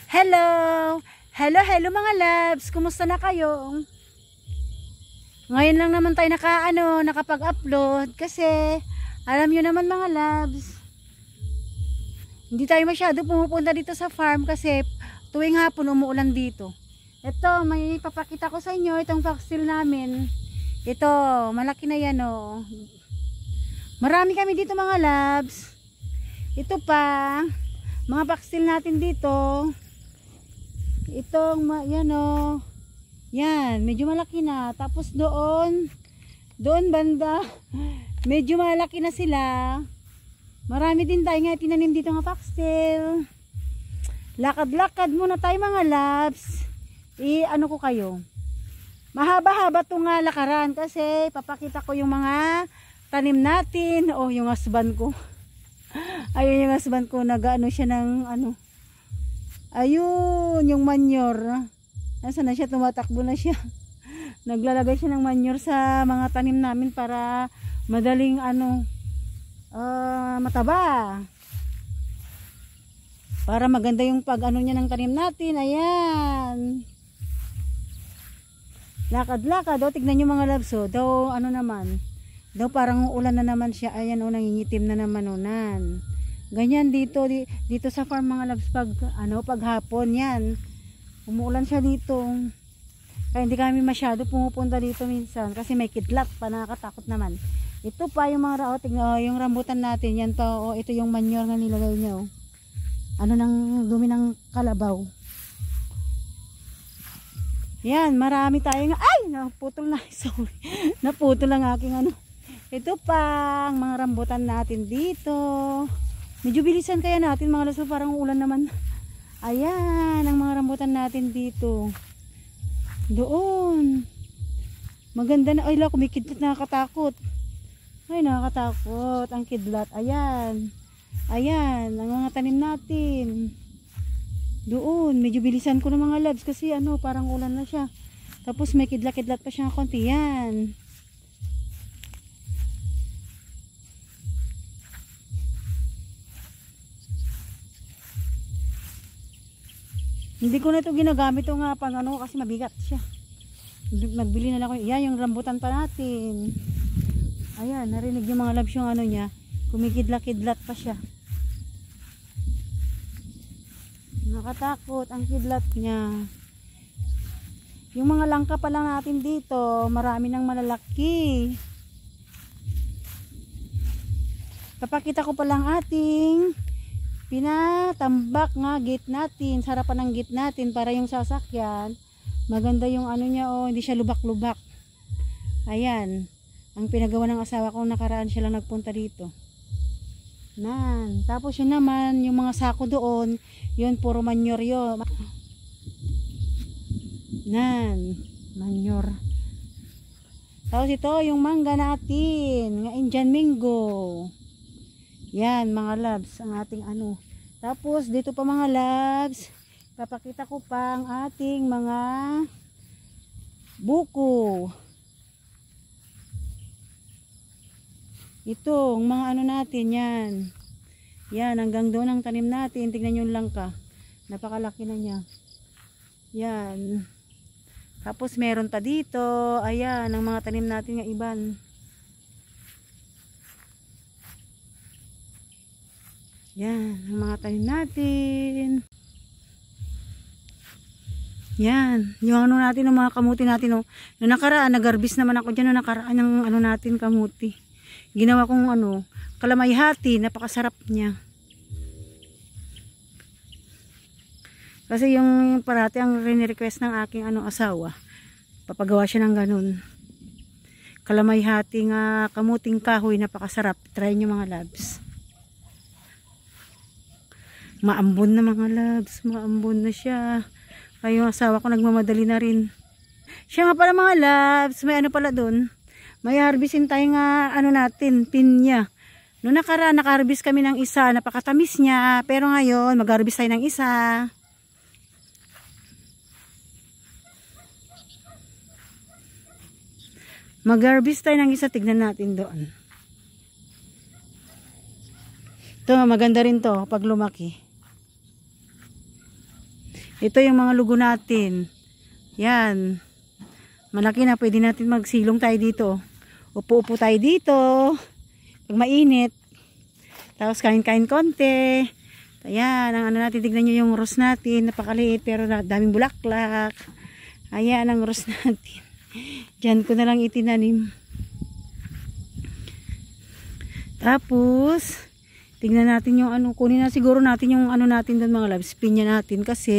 Hello! Hello mga loves! Kumusta na kayo? Ngayon lang naman tayo nakapag-upload kasi alam nyo naman mga loves, hindi tayo masyado pumupunta dito sa farm kasi tuwing hapon umuulan dito. Ito, may papakita ko sa inyo itong foxtail namin. Ito, malaki na yan oh. Marami kami dito mga loves. Ito pa, mga foxtail natin dito. Itong yan oh. Yan, medyo malaki na. Tapos doon banda, medyo malaki na sila. Marami din tayo nga tinanim dito ng foxtail. Lakad-lakad muna tayo mga loves. Ano ko kayo? Mahaba-haba itong lakaran kasi papakita ko yung mga tanim natin. Oh, yung husband ko. Ayun yung husband ko, nag-ano siya ng ano. Ayun, yung manure. Nasaan na siya? Tumatakbo na siya. Naglalagay siya ng manure sa mga tanim namin para madaling mataba. Para maganda yung pag-ano niya ng tanim natin. Ayan. Lakad-lakad. O, tignan nyo mga loves. O, daw naman. Daw parang ulan na naman siya. Ayan o, nangingitim na naman unan. Ganyan dito sa farm mga loves pag hapon yan. Umuulan siya dito. Kaya hindi kami masyado pumupunta dito minsan kasi may kidlat pa, nakakatakot naman. Ito pa yung mga yung rambutan natin. Yan pa o, ito yung manure na nilagay niya o. Ng dumi ng kalabaw. Yan, marami tayong ay, naputol na. Sorry. Naputol ang aking Ito pa ang mga rambutan natin dito. Medyo bilisan kaya natin mga laso, parang ulan naman. Ayan, ang mga rambutan natin dito. Doon. Maganda na. Ay, kumikidlat, nakakatakot. Ay, nakakatakot. Ang kidlat. Ayan. Ayan, ang mga tanim natin. Doon, medyo bilisan ko ng mga loves kasi parang ulan na siya. Tapos may kidlat-kidlat pa siya konti. Yan. Hindi ko na ito ginagamit kasi mabigat siya. Nagbili na lang ako. Yan, yung rambutan pa natin. Ayan, narinig yung mga loves yung niya. Kumikidlat-kidlat pa siya. Nakatakot ang kidlat niya. Yung mga langka pa lang natin dito, marami nang malalaki. Papakita ko pa lang ating pinatambak nga gate natin, sa harapan ng gate natin para yung sasakyan, maganda yung niya hindi siya lubak-lubak. Ayan, ang pinagawa ng asawa ko, nakaraan siya lang nagpunta dito. Tapos yun naman, yung mga sako doon, yun puro manure yun. Manure. Tapos ito, yung mangga natin, nga Indian mango. Yan mga loves, ang ating Tapos dito pa mga loves, papakita ko pa ang ating mga buko. Ito, ang mga natin yan. Yan, hanggang doon ang tanim natin. Tignan yung langka. Napakalaki na niya. Yan. Tapos meron pa dito. Ayan, ang mga tanim natin nga iban. Yan, ang mga tanim natin. Yan, yung natin, ang mga kamuti natin. Noong nakaraan, nag-harvest naman ako dyan. Noong nakaraan, ng natin kamuti. Ginawa kong kalamayhati, napakasarap niya. Kasi yung parati ang rini-request ng aking asawa, papagawa siya ng ganun. Kalamayhati nga kamuting kahoy, napakasarap. Try nyo mga loves. Maambon na mga loves, maambon na siya. Kaya yung asawa ko nagmamadali na rin. Siya nga pala mga loves, may pala doon. May harvestin tayo nga natin, pinya. Noong nakaraan, naka-harvest kami ng isa, napakatamis niya. Pero ngayon, mag-harvest tayo ng isa. Mag-harvest tayo ng isa, tignan natin doon. Ito, maganda rin to pag lumaki. Ito yung mga lugo natin. Yan. Malaki na, pwede natin magsilong tayo dito. Upo-upo tayo dito. Pag mainit. Tapos kain-kain konti. Ayan, ang ano natin, tignan nyo yung rose natin. Napakaliit pero daming bulaklak. Ayan ang rose natin. Diyan ko na lang itinanim. Tapos, tignan natin yung ano, kunin na siguro natin yung ano natin doon mga loves, pinya natin kasi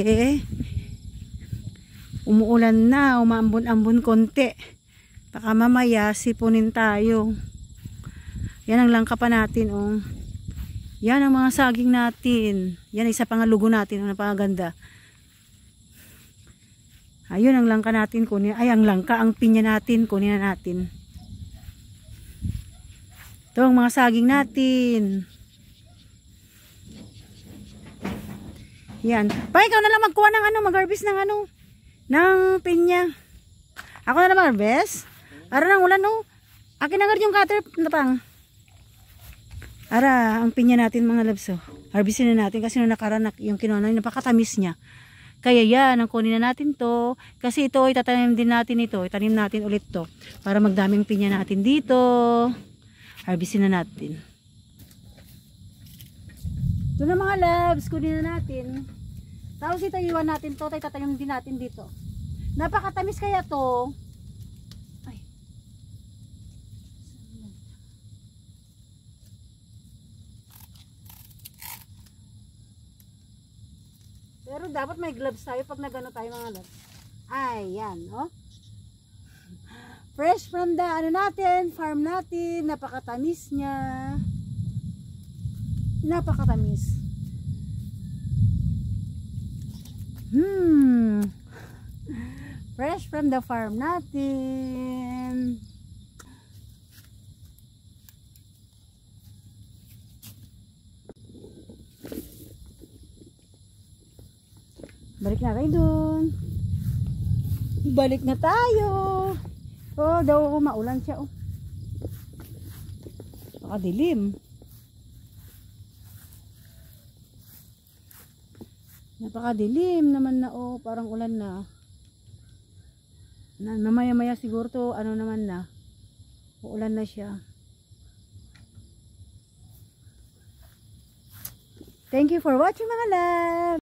umuulan na, umaambon-ambon konti. Baka mamaya sipunin tayo. Yan ang langka pa natin, oh. Yan ang mga saging natin. Yan isa pang lugo natin, ang napakaganda. Ayun ang langka natin, kunin. Ay, ang langka, ang pinya natin, kunin na natin. Ito ang mga saging natin. Yan. Pa, ikaw na lang magkuha ng ano, mag-harvest ng ano, ng pinya. Ako na lang mag-harvest. Ara nang ulan, no? Akin na yung cutter na pang. Ara, ang pinya natin mga loves, oh. Harvestin na natin kasi nung nakaranak yung kinuha, napakatamis niya. Kaya yan, ang kunin na natin to. Kasi ito, itatanim din natin ito. Itanim natin ulit to. Para magdaming pinya natin dito. Harvestin na natin. Ito na mga loves, kunin na natin. Tapos ito, iwan natin to. Itatanim din natin dito. Napakatamis kaya to. Ay. Pero dapat may gloves tayo pag nagano tayo mga loves. Ay, yan, oh. Fresh from the ano natin, farm natin. Napakatamis niya. Napakatamis. Fresh from the farm natin. Balik na tayo dun. Balik na tayo. Oh, daw maulan siya, oh. Napakadilim. Napakadilim naman na, oh, parang ulan na. Mamaya-maya siguro to, ano naman na. Uulan na siya. Thank you for watching mga love.